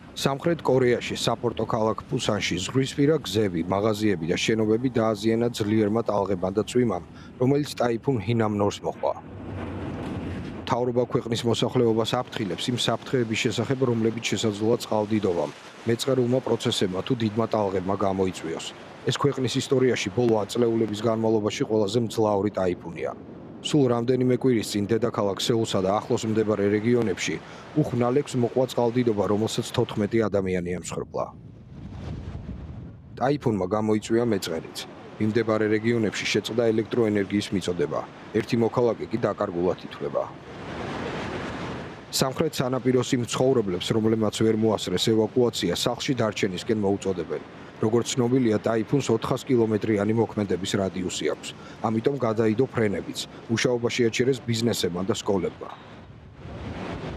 სამხრეთ კორეაში საპორტო ქალაქ ფუსანში ზღვისპირა გზები, მაღაზიები და შენობები დააზიანა ძლიერმა ტალღებმა და წვიმამ, რომელიც ტაიფუნ ჰინამნორს მოჰყვა. მთავრობა ქვეყნის მოსახლეობას აფრთხილებს იმ საფრთხეების შესახებ, რომლებიც შესაძლოა წყალდიდობამ, მეწყერულმა პროცესებმა თუ დიდმა ტალღებმა გამოიწვიოს. ეს ქვეყნის ისტორიაში ბოლო ათწლეულების განმავლობაში ყველაზე მძლავრი ტაიფუნია. სულ რამდენიმე კვირის წინ დედაქალაქ სეულსა და ახლოს მდებარე რეგიონებში უხნალებს მოყვა წყალდიდობა, რომელსაც 14 ადამიანი ემსხვერპლა. ტაიფუნმა გამოიწვია მეწყერიც. მიმდებარე რეგიონებში შეწყდა ელექტროენერგიის მიწოდება. ერთი მოქალაქე კი დაკარგულად ითვლება. სამხრეთ სანაპიროს იმ ცხოვრებლებს, რომლებმაც ვერ მოასწრეს ევაკუაცია, სახლში დარჩენისკენ მოუწოდებენ. როგორც ცნობილია, ტაიფუნს 400 კილომეტრიანი მოქმედების რადიუსი აქვს. ამიტომ გადაიდო ფრენებიც. მუშაობა შეაჩერეს ბიზნესებმა და სკოლებმა.